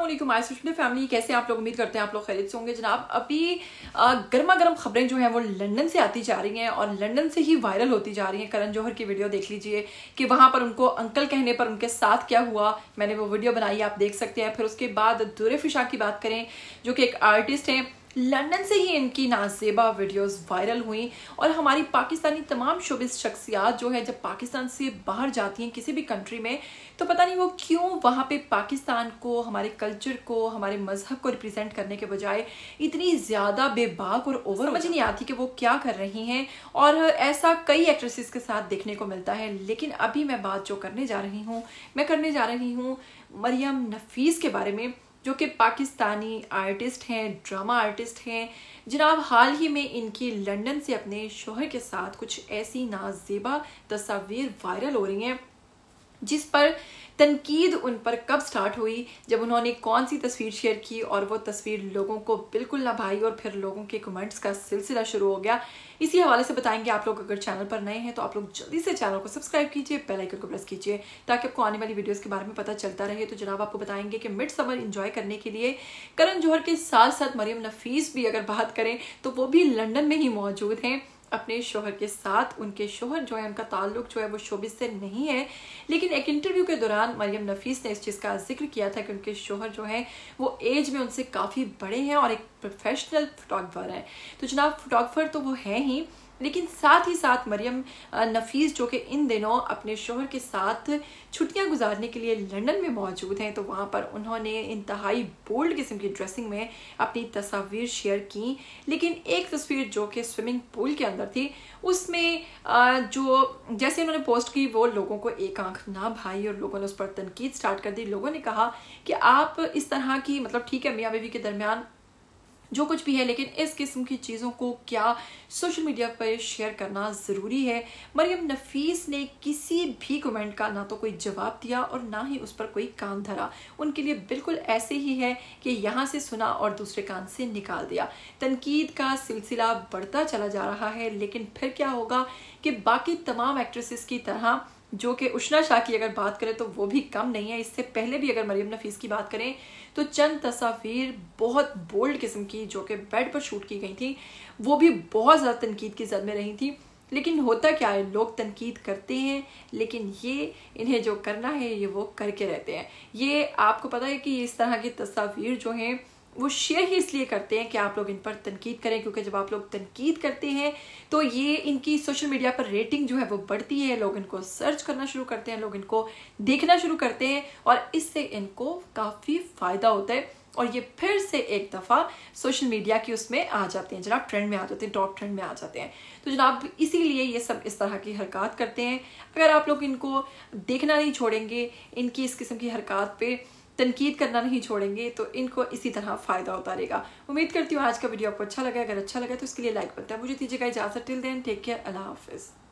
अस्सलामुअलैकुम my Sushmita family, कैसे आप लोग? उम्मीद करते हैं आप लोग खैरियत से होंगे। जनाब, अभी गर्मा गर्म खबरें जो हैं वो लंदन से आती जा रही हैं और लंदन से ही वायरल होती जा रही हैं। करण जौहर की वीडियो देख लीजिए कि वहां पर उनको अंकल कहने पर उनके साथ क्या हुआ। मैंने वो वीडियो बनाई, आप देख सकते हैं। फिर उसके बाद दुर्रे फिशा की बात करें, जो कि एक आर्टिस्ट हैं, लंदन से ही इनकी नाजेबा वीडियोस वायरल हुई। और हमारी पाकिस्तानी तमाम शोबिस शख्सियात जो है जब पाकिस्तान से बाहर जाती हैं किसी भी कंट्री में, तो पता नहीं वो क्यों वहाँ पे पाकिस्तान को, हमारे कल्चर को, हमारे मजहब को रिप्रेजेंट करने के बजाय इतनी ज़्यादा बेबाक और ओवर समझ नहीं आती कि वो क्या कर रही हैं। और ऐसा कई एक्ट्रेसेस के साथ देखने को मिलता है। लेकिन अभी मैं बात जो करने जा रही हूँ मरियम नफीस के बारे में, जो कि पाकिस्तानी आर्टिस्ट हैं, ड्रामा आर्टिस्ट हैं। जनाब, हाल ही में इनकी लंदन से अपने शोहर के साथ कुछ ऐसी नाजेबा तस्वीर वायरल हो रही हैं जिस पर तनकीद उन पर कब स्टार्ट हुई, जब उन्होंने कौन सी तस्वीर शेयर की और वो तस्वीर लोगों को बिल्कुल ना भाई और फिर लोगों के कमेंट्स का सिलसिला शुरू हो गया। इसी हवाले से बताएंगे आप लोग। अगर चैनल पर नए हैं तो आप लोग जल्दी से चैनल को सब्सक्राइब कीजिए, बेल आइकन को प्रेस कीजिए ताकि आपको आने वाली वीडियोस के बारे में पता चलता रहे। तो जनाब, आपको बताएंगे कि मिड समर एंजॉय करने के लिए करण जौहर के साथ साथ मरियम नफीस भी अगर बात करें तो वो भी लंदन में ही मौजूद हैं अपने शोहर के साथ। उनके शोहर जो है, उनका ताल्लुक जो है वो शोबिस से नहीं है, लेकिन एक इंटरव्यू के दौरान मरियम नफीस ने इस चीज़ का जिक्र किया था कि उनके शोहर जो है वो एज में उनसे काफ़ी बड़े हैं और एक प्रोफेशनल फोटोग्राफर हैं। तो जनाब, फोटोग्राफर तो वो है ही, लेकिन साथ ही साथ मरियम नफीस जो कि इन दिनों अपने शोहर के साथ छुट्टियां गुजारने के लिए लंदन में मौजूद हैं, तो वहाँ पर उन्होंने इंतहाई बोल्ड किस्म की ड्रेसिंग में अपनी तस्वीर शेयर की। लेकिन एक तस्वीर जो कि स्विमिंग पूल के अंदर थी, उसमें जो जैसे उन्होंने पोस्ट की वो लोगों को एक आंख ना भाई और लोगों ने उस पर तनकीद स्टार्ट कर दी। लोगों ने कहा कि आप इस तरह की, मतलब ठीक है मियाँ बीवी के दरमियान जो कुछ भी है, लेकिन इस किस्म की चीज़ों को क्या सोशल मीडिया पर शेयर करना ज़रूरी है? मरियम नफीस ने किसी भी कमेंट का ना तो कोई जवाब दिया और ना ही उस पर कोई कान धरा। उनके लिए बिल्कुल ऐसे ही है कि यहाँ से सुना और दूसरे कान से निकाल दिया। तनकीद का सिलसिला बढ़ता चला जा रहा है। लेकिन फिर क्या होगा कि बाकी तमाम एक्ट्रेसेस की तरह, जो कि उशना शाह की अगर बात करें तो वो भी कम नहीं है। इससे पहले भी अगर मरियम नफीस की बात करें तो चंद तस्वीर बहुत बोल्ड किस्म की जो कि बेड पर शूट की गई थी, वो भी बहुत ज़्यादा तनकीद की जद में रही थी। लेकिन होता क्या है, लोग तनकीद करते हैं लेकिन ये इन्हें जो करना है ये वो करके रहते हैं। ये आपको पता है कि इस तरह की तस्वीर जो हैं वो शेयर ही इसलिए करते हैं कि आप लोग इन पर तनकीद करें, क्योंकि जब आप लोग तनकीद करते हैं तो ये इनकी सोशल मीडिया पर रेटिंग जो है वो बढ़ती है। लोग इनको सर्च करना शुरू करते हैं, लोग इनको देखना शुरू करते हैं और इससे इनको काफ़ी फ़ायदा होता है और ये फिर से एक दफ़ा सोशल मीडिया की उसमें आ जाते हैं, जनाब ट्रेंड में आ जाते हैं, टॉप ट्रेंड में आ जाते हैं। तो जनाब, इसीलिए ये सब इस तरह की हरकत करते हैं। अगर आप लोग इनको देखना नहीं छोड़ेंगे, इनकी इस किस्म की हरकत पे तनकीद करना नहीं छोड़ेंगे, तो इनको इसी तरह फ़ायदा होता रहेगा। उम्मीद करती हूँ आज का वीडियो आपको अच्छा लगा। अगर अच्छा लगा तो इसके लिए लाइक बनता है। मुझे दीजिएगा इजाज़त। टिल देन टेक केयर, अल्लाह हाफिज़।